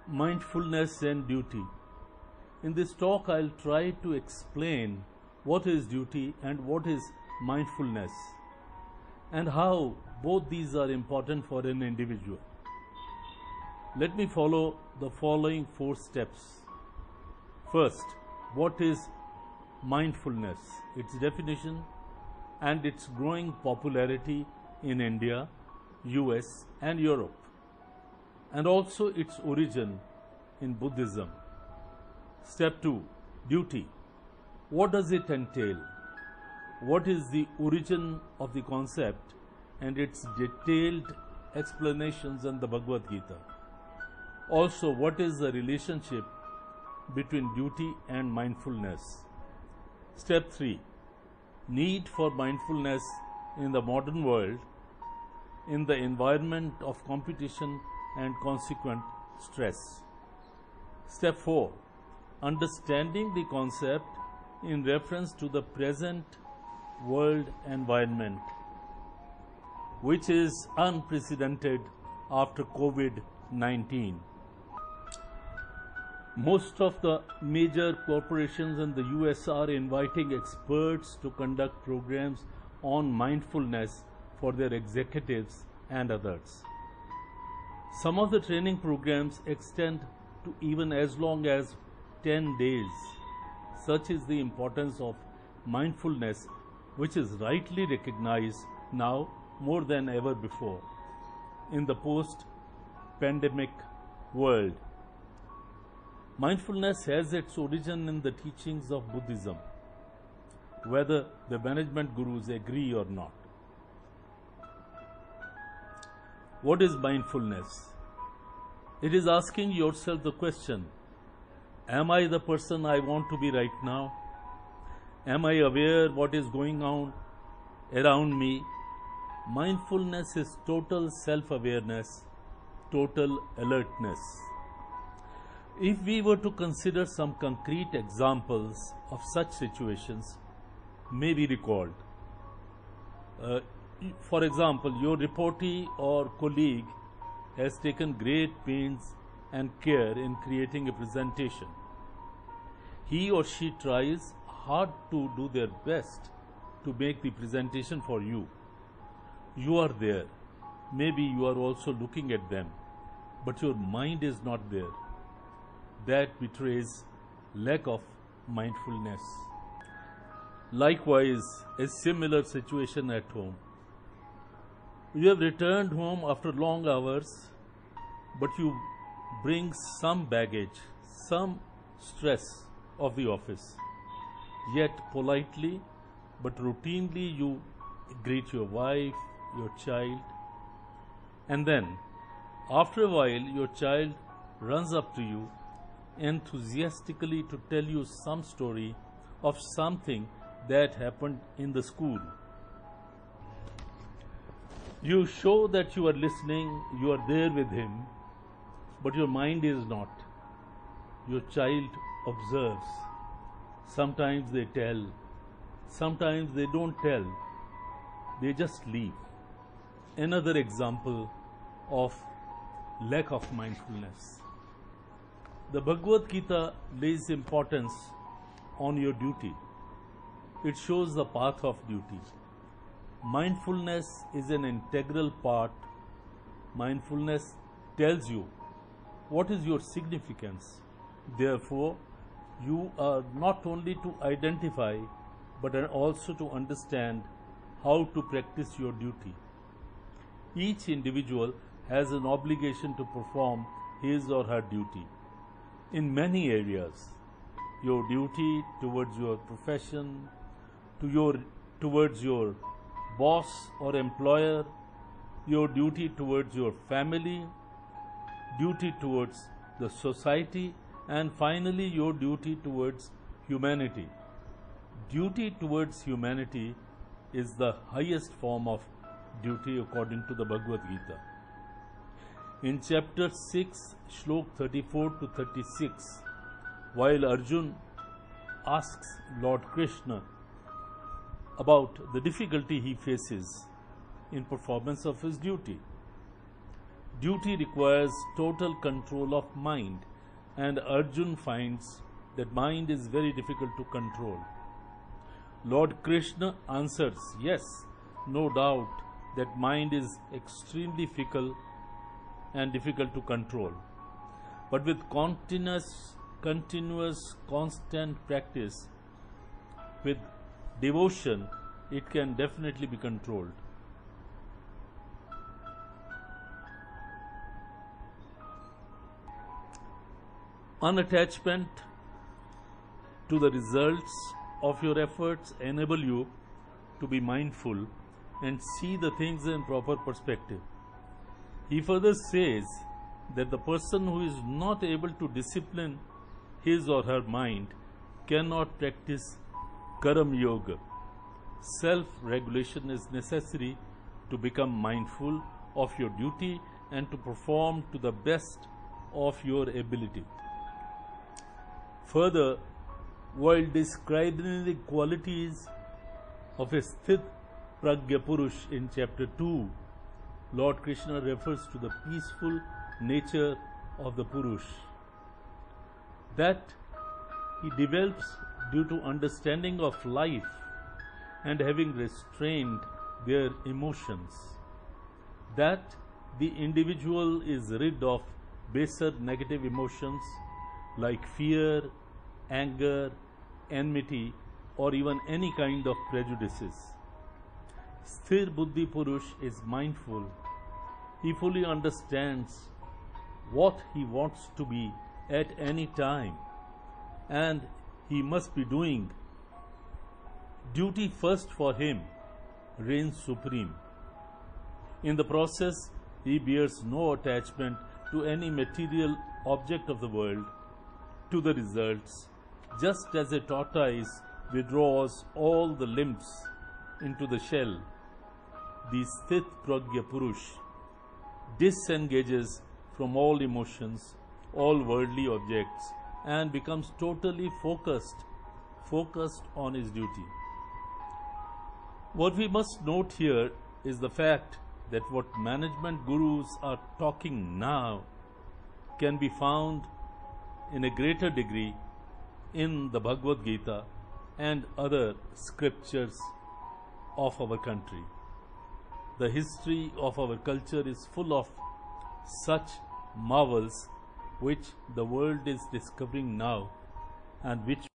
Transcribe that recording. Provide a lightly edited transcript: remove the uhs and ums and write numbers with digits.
Mindfulness and duty. In this talk, I'll try to explain what is duty and what is mindfulness, and how both these are important for an individual. Let me follow the following 4 steps. First, what is mindfulness? Its definition and its growing popularity in India, US and Europe, and also its origin in Buddhism. Step 2, duty. What does it entail? What is the origin of the concept and its detailed explanations in the Bhagavad Gita? Also, what is the relationship between duty and mindfulness? Step 3, need for mindfulness in the modern world, in the environment of competition and consequent stress. Step 4, understanding the concept in reference to the present world environment, which is unprecedented after COVID-19. Most of the major corporations in the US are inviting experts to conduct programs on mindfulness for their executives and others. Some of the training programs extend to even as long as 10 days. Such is the importance of mindfulness, which is rightly recognized now more than ever before in the post-pandemic world. Mindfulness has its origin in the teachings of Buddhism, whether the management gurus agree or not. What is mindfulness? It is asking yourself the question, am I the person I want to be right now? Am I aware what is going on around me? Mindfulness is total self-awareness, total alertness. If we were to consider some concrete examples of such situations, may be recalled. For example, your reportee or colleague has taken great pains and care in creating a presentation. He or she tries hard to do their best to make the presentation for you. You are there. Maybe you are also looking at them, but your mind is not there. That betrays lack of mindfulness. Likewise, a similar situation at home. You have returned home after long hours, but you bring some baggage, some stress of the office. Yet politely but routinely you greet your wife, your child, and then after a while your child runs up to you enthusiastically to tell you some story of something that happened in the school. You show that you are listening, you are there with him, but your mind is not. Your child observes. Sometimes they tell, sometimes they don't tell. They just leave. Another example of lack of mindfulness. The Bhagavad Gita lays importance on your duty. It shows the path of duty. Mindfulness is an integral part. Mindfulness tells you what is your significance. Therefore, you are not only to identify but also to understand how to practice your duty. Each individual has an obligation to perform his or her duty in many areas. Your duty towards your profession, towards your boss or employer, your duty towards your family, duty towards the society, and finally your duty towards humanity. Duty towards humanity is the highest form of duty according to the Bhagavad Gita. In chapter 6, Shlok 34 to 36, while Arjun asks Lord Krishna about the difficulty he faces in performance of his duty, Duty requires total control of mind, and Arjun finds that mind is very difficult to control. Lord Krishna answers, yes, no doubt that mind is extremely fickle and difficult to control. But with continuous, constant practice, with devotion, it can definitely be controlled. Unattachment to the results of your efforts enable you to be mindful and see the things in proper perspective. He further says that the person who is not able to discipline his or her mind cannot practice Karam Yoga. Self-regulation is necessary to become mindful of your duty and to perform to the best of your ability. Further, while describing the qualities of a Sthit Pragya Purush in chapter 2, Lord Krishna refers to the peaceful nature of the Purush that he develops due to understanding of life and having restrained their emotions, that the individual is rid of baser negative emotions like fear, anger, enmity, or even any kind of prejudices. Sthir Buddhi Purush is mindful. He fully understands what he wants to be at any time, and he must be doing duty first for him, reigns supreme. In the process, he bears no attachment to any material object of the world, to the results, just as a tortoise withdraws all the limbs into the shell. The Sthit Pragya Purush disengages from all emotions, all worldly objects, and becomes totally focused on his duty. What we must note here is the fact that what management gurus are talking now can be found in a greater degree in the Bhagavad Gita and other scriptures of our country. The history of our culture is full of such marvels which the world is discovering now and which